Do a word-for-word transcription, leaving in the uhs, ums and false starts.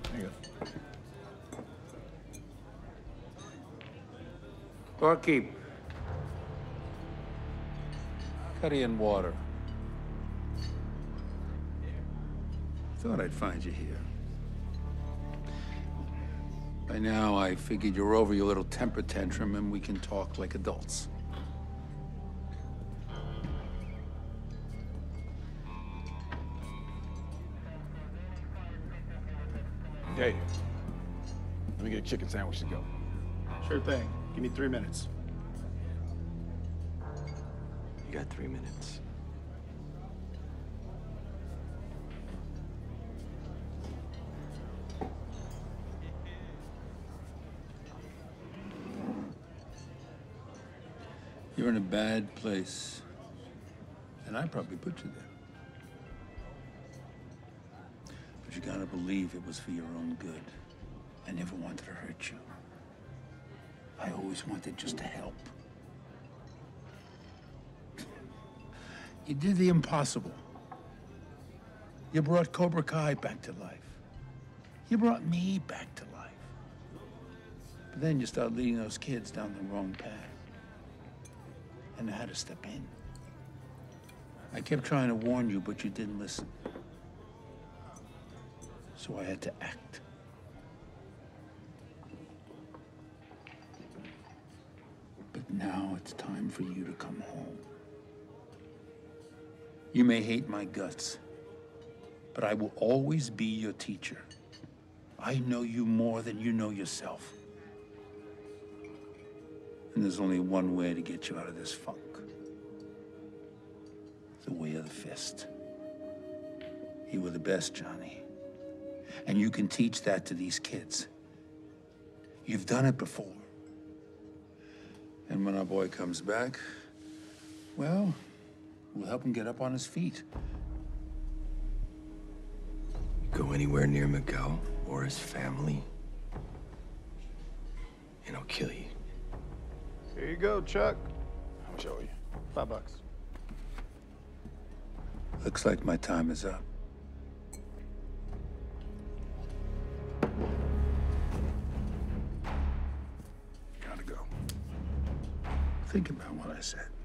There you go. Barkeep. Curry and water. Thought I'd find you here. By now, I figured you're over your little temper tantrum and we can talk like adults. Hey, let me get a chicken sandwich to go. Sure thing. Give me three minutes. You got three minutes. You're in a bad place, and I probably put you there. But you gotta believe it was for your own good. I never wanted to hurt you. I always wanted just to help. You did the impossible. You brought Cobra Kai back to life. You brought me back to life. But then you start leading those kids down the wrong path. And I had to step in. I kept trying to warn you, but you didn't listen. So I had to act. But now it's time for you to come home. You may hate my guts, but I will always be your teacher. I know you more than you know yourself. And there's only one way to get you out of this funk. The way of the fist. You were the best, Johnny. And you can teach that to these kids. You've done it before. And when our boy comes back, well, we'll help him get up on his feet. Go anywhere near Miguel or his family, and I'll kill you. Here you go, Chuck. How much I owe you? Five bucks. Looks like my time is up. Gotta go. Think about what I said.